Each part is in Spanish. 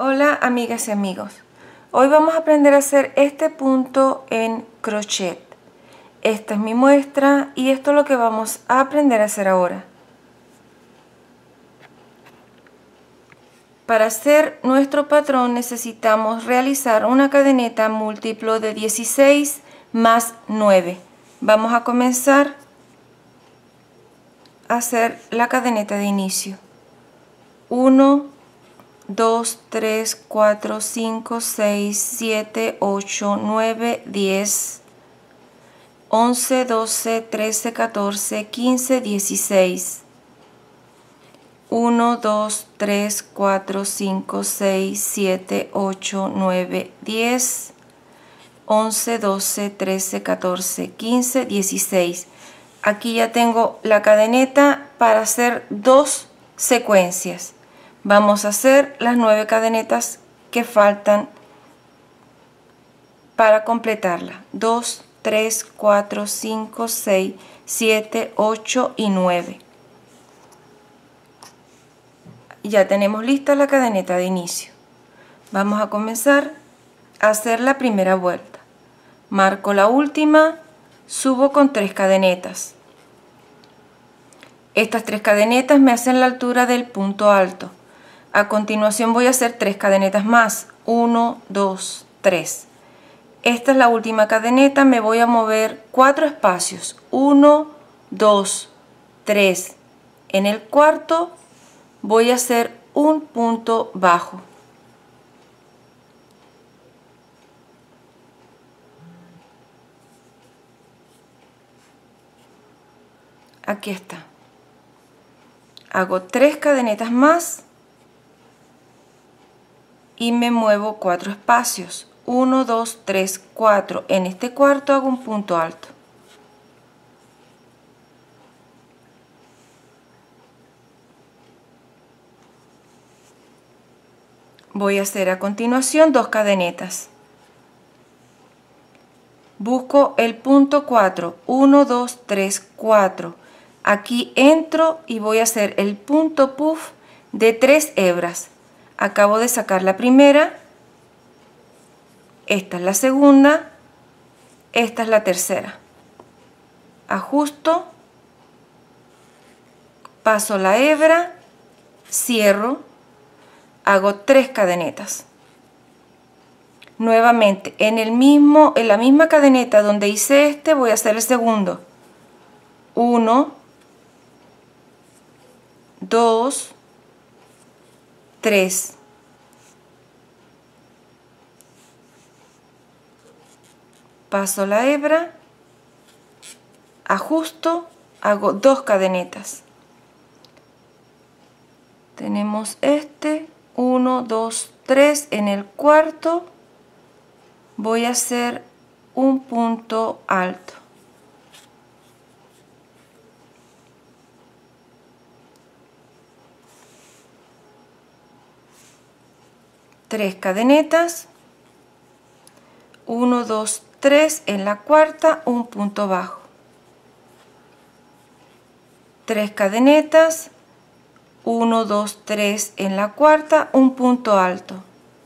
Hola amigas y amigos, hoy vamos a aprender a hacer este punto en crochet. Esta es mi muestra y esto es lo que vamos a aprender a hacer ahora. Para hacer nuestro patrón necesitamos realizar una cadeneta múltiplo de 16 más 9. Vamos a comenzar a hacer la cadeneta de inicio. 1, 2, 3, 4, 5, 6, 7, 8, 9, 10, 11, 12, 13, 14, 15, 16. 1, 2, 3, 4, 5, 6, 7, 8, 9, 10, 11, 12, 13, 14, 15, 16. Aquí ya tengo la cadeneta para hacer dos secuencias. Vamos a hacer las 9 cadenetas que faltan para completarla. 2, 3, 4, 5, 6, 7, 8 y 9. Ya tenemos lista la cadeneta de inicio. Vamos a comenzar a hacer la primera vuelta. Marco la última, subo con 3 cadenetas. Estas 3 cadenetas me hacen la altura del punto alto. A continuación voy a hacer 3 cadenetas más. 1, 2, 3. Esta es la última cadeneta, me voy a mover 4 espacios. 1, 2, 3. En el cuarto voy a hacer un punto bajo. Aquí está. Hago 3 cadenetas más y me muevo 4 espacios. 1, 2, 3, 4. En este cuarto hago un punto alto. Voy a hacer a continuación 2 cadenetas. Busco el punto 4. 1, 2, 3, 4. Aquí entro y voy a hacer el punto puff de 3 hebras. Acabo de sacar la primera. Esta es la segunda. Esta es la tercera. Ajusto. Paso la hebra. Cierro. Hago 3 cadenetas. Nuevamente en la misma cadeneta donde hice este voy a hacer el segundo. 1, 2, 3. Paso la hebra, ajusto, hago 2 cadenetas. Tenemos este, 1, 2, 3. En el cuarto voy a hacer un punto alto. Tres cadenetas, 1, 2, 3, en la cuarta un punto bajo, 3 cadenetas, 1, 2, 3, en la cuarta un punto alto,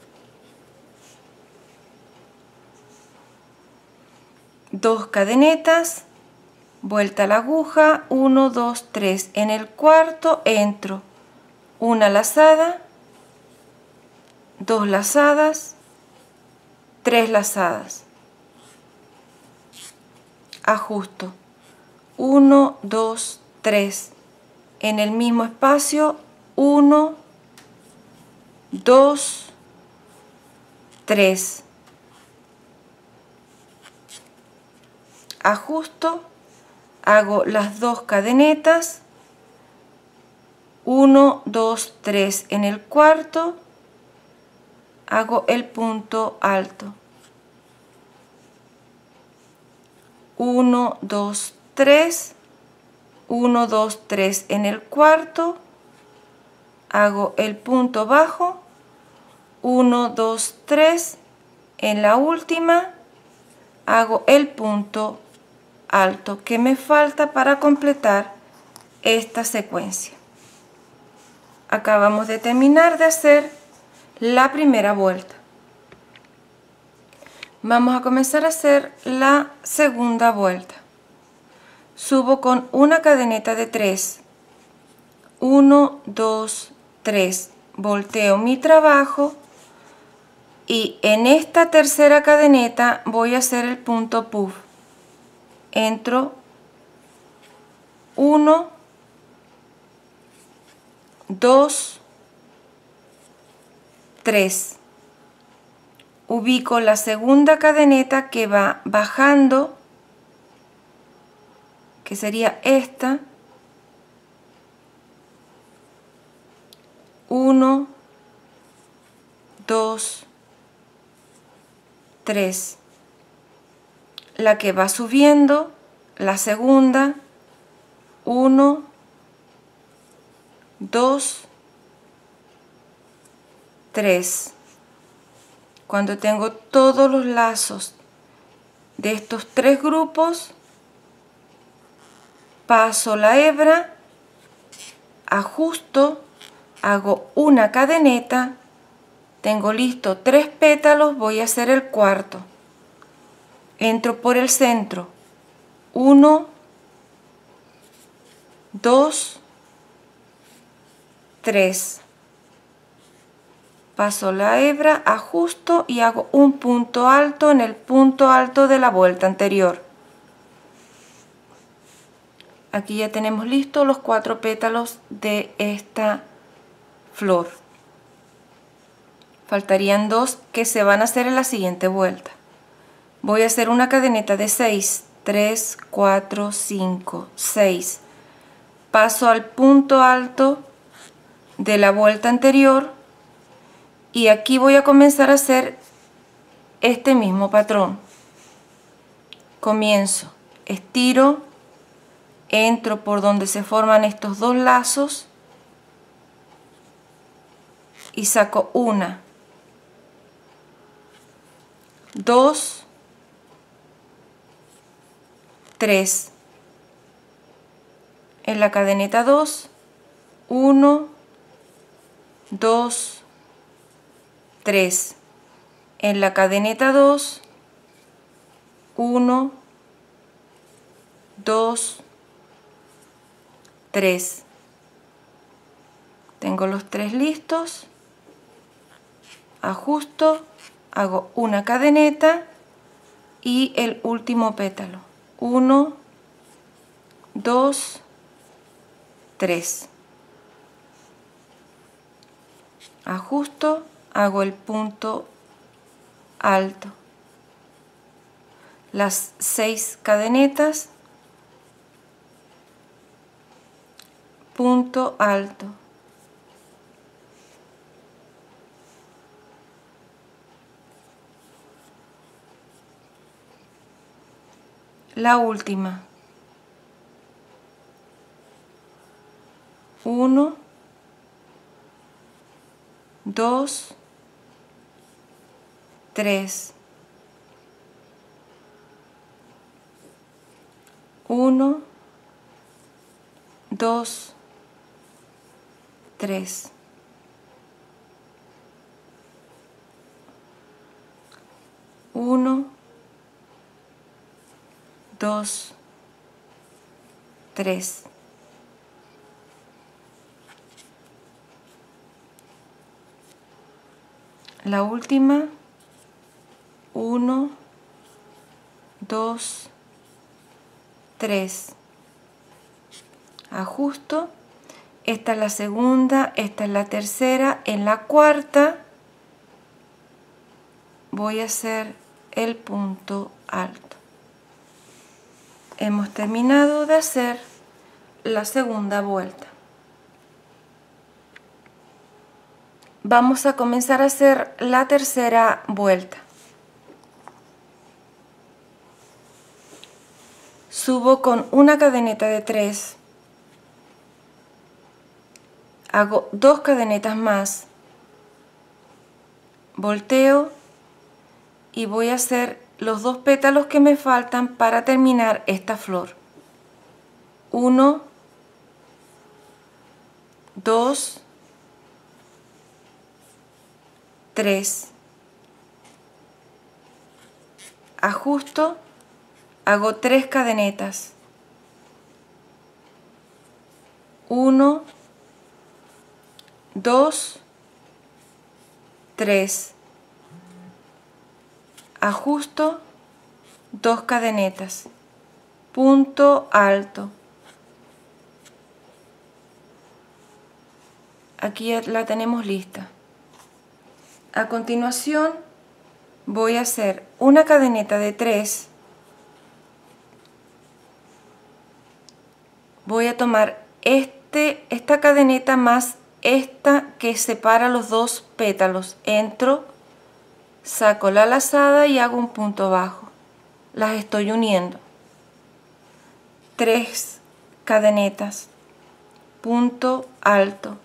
2 cadenetas, vuelta a la aguja, 1, 2, 3, en el cuarto entro, una lazada, 2 lazadas, 3 lazadas, ajusto, 1, 2, 3, en el mismo espacio, 1, 2, 3, ajusto, hago las 2 cadenetas, 1, 2, 3, en el cuarto, hago el punto alto, 1, 2, 3, 1, 2, 3, en el cuarto, hago el punto bajo, 1, 2, 3, en la última hago el punto alto que me falta para completar esta secuencia. Acabamos de terminar de hacer la primera vuelta. Vamos a comenzar a hacer la segunda vuelta. Subo con una cadeneta de 3, 1, 2, 3, volteo mi trabajo y en esta tercera cadeneta voy a hacer el punto puff. Entro 1, 2, 3. Ubico la segunda cadeneta que va bajando, que sería esta. 1, 2, 3. La que va subiendo, la segunda. 1, 2, 3. Cuando tengo todos los lazos de estos 3 grupos, paso la hebra, ajusto, hago una cadeneta, tengo listo 3 pétalos, voy a hacer el cuarto. Entro por el centro, 1, 2, 3. Paso la hebra, ajusto y hago un punto alto en el punto alto de la vuelta anterior. Aquí ya tenemos listos los 4 pétalos de esta flor. Faltarían 2 que se van a hacer en la siguiente vuelta. Voy a hacer una cadeneta de 6, 3, 4, 5, 6. Paso al punto alto de la vuelta anterior y aquí voy a comenzar a hacer este mismo patrón. Comienzo, estiro, entro por donde se forman estos 2 lazos y saco 1, 2, 3. En la cadeneta 2, 1, 2, 3. En la cadeneta 2, 1, 2, 3. Tengo los 3 listos, ajusto, hago una cadeneta y el último pétalo. 1, 2, 3. Ajusto, hago el punto alto. Las 6 cadenetas, punto alto. La última. 1, 2, 3. 1, 2, 3. 1, 2, 3. La última, 1, 2, 3. Ajusto. Esta es la segunda, esta es la tercera. En la cuarta voy a hacer el punto alto. Hemos terminado de hacer la segunda vuelta. Vamos a comenzar a hacer la tercera vuelta. Subo con una cadeneta de 3. Hago 2 cadenetas más. Volteo y voy a hacer los 2 pétalos que me faltan para terminar esta flor. 1, 2, 3, ajusto, hago 3 cadenetas, 1, 2, 3, ajusto, 2 cadenetas, punto alto. Aquí ya la tenemos lista. A continuación voy a hacer una cadeneta de 3. Voy a tomar esta cadeneta más esta que separa los dos pétalos. Entro, saco la lazada y hago un punto bajo. Las estoy uniendo. 3 cadenetas, punto alto.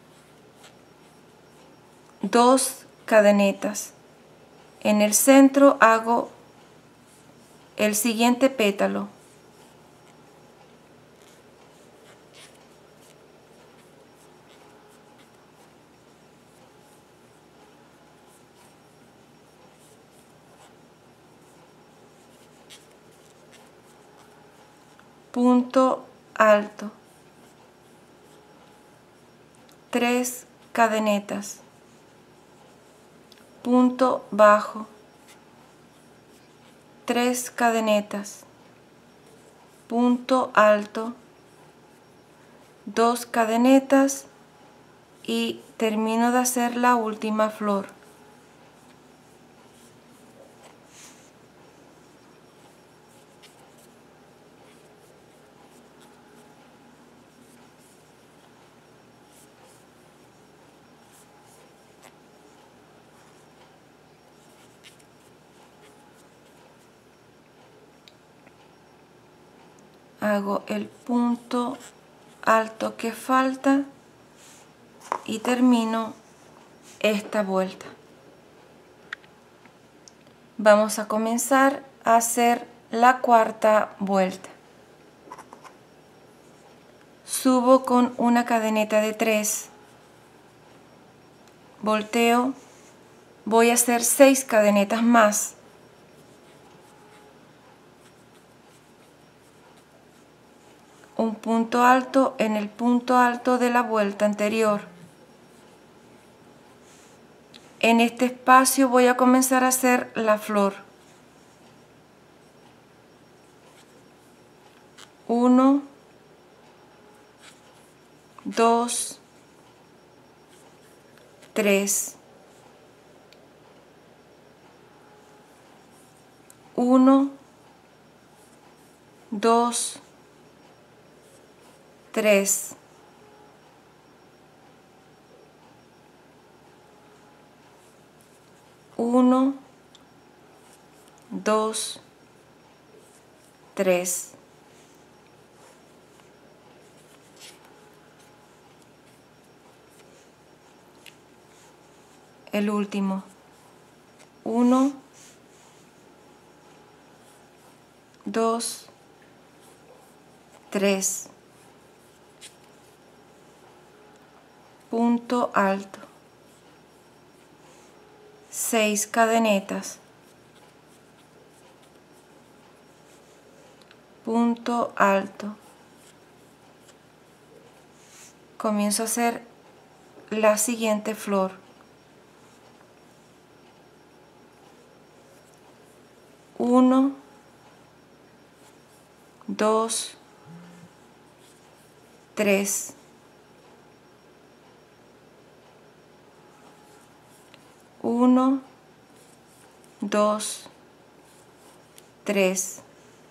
2 cadenetas. En el centro hago el siguiente pétalo. Punto alto. 3 cadenetas. Punto bajo, 3 cadenetas, punto alto, 2 cadenetas y termino de hacer la última flor. Hago el punto alto que falta y termino esta vuelta. Vamos a comenzar a hacer la cuarta vuelta. Subo con una cadeneta de 3, volteo, voy a hacer 6 cadenetas más. Un punto alto en el punto alto de la vuelta anterior. En este espacio voy a comenzar a hacer la flor. 1, 2, 3. 1, 2, 3. 1, 2, 3. El último. 1, 2, 3. Punto alto. 6 cadenetas. Punto alto. Comienzo a hacer la siguiente flor. 1, 2, 3. 1, 2, 3.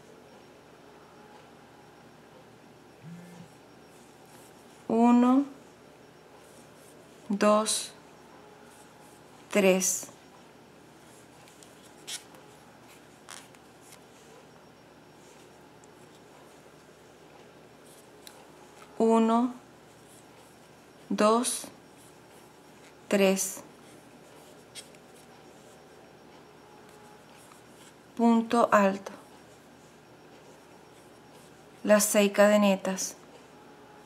1, 2, 3. 1, 2, 3. Punto alto. Las 6 cadenetas.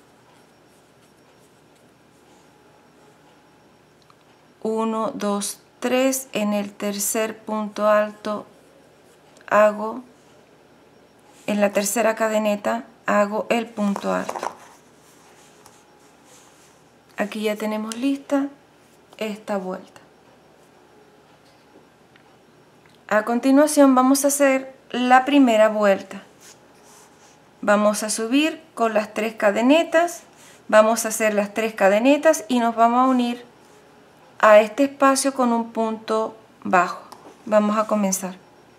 1, 2, 3, en el tercer punto alto hago, en la tercera cadeneta hago el punto alto. Aquí ya tenemos lista esta vuelta. A continuación vamos a hacer la primera vuelta. Vamos a subir con las 3 cadenetas, vamos a hacer las 3 cadenetas y nos vamos a unir a este espacio con un punto bajo. Vamos a comenzar.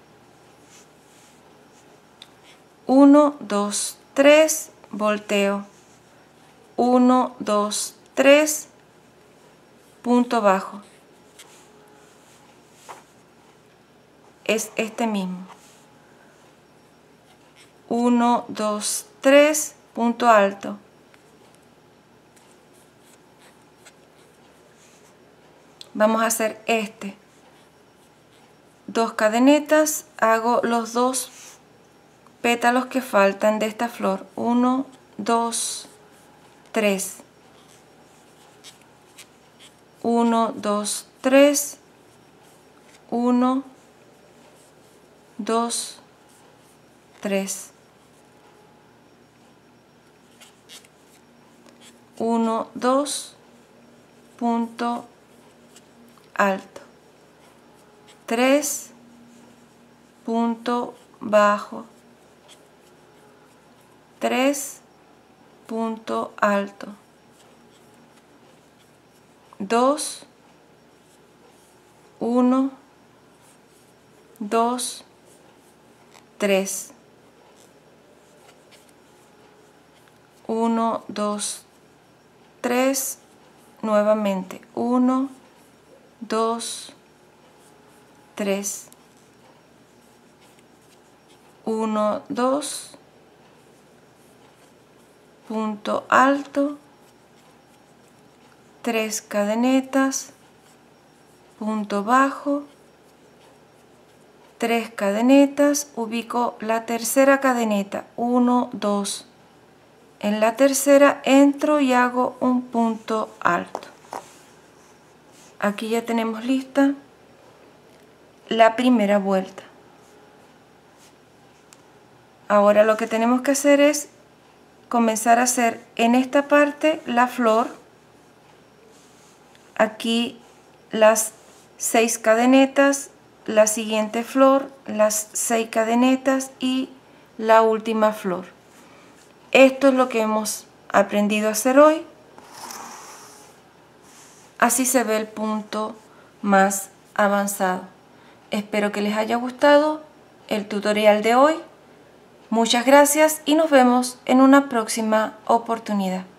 1, 2, 3, volteo. 1, 2, 3, punto bajo. Es este mismo. 1, 2, 3, punto alto. Vamos a hacer este. 2 cadenetas, hago los 2 pétalos que faltan de esta flor. 1, 2, 3. 1, 2, 3. 1, 2, 3. 1, 2, punto alto. 3, punto bajo. 3, punto alto. 2, 1, 2, 3. 1, 2, 3, nuevamente 1, 2, 3, 1, 2, punto alto, 3 cadenetas, punto bajo, 3 cadenetas, ubico la tercera cadeneta, 1, 2. En la tercera entro y hago un punto alto. Aquí ya tenemos lista la primera vuelta. Ahora lo que tenemos que hacer es comenzar a hacer en esta parte la flor. Aquí las 6 cadenetas, la siguiente flor, las 6 cadenetas y la última flor. Esto es lo que hemos aprendido a hacer hoy. Así se ve el punto más avanzado. Espero que les haya gustado el tutorial de hoy. Muchas gracias y nos vemos en una próxima oportunidad.